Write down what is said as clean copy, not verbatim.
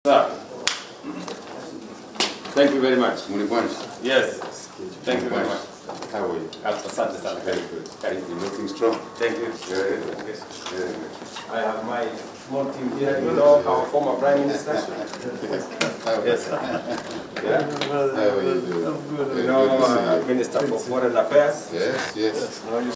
Sir, thank you very much. Yes, thank you very much. How are you? Asante sana. Very good. You're looking strong. Thank you. Very good. Very good. I have my small team here. You know our former Prime Minister. Yes. Yeah. How are you doing? You know, Minister for Foreign Affairs. Yes. You know, you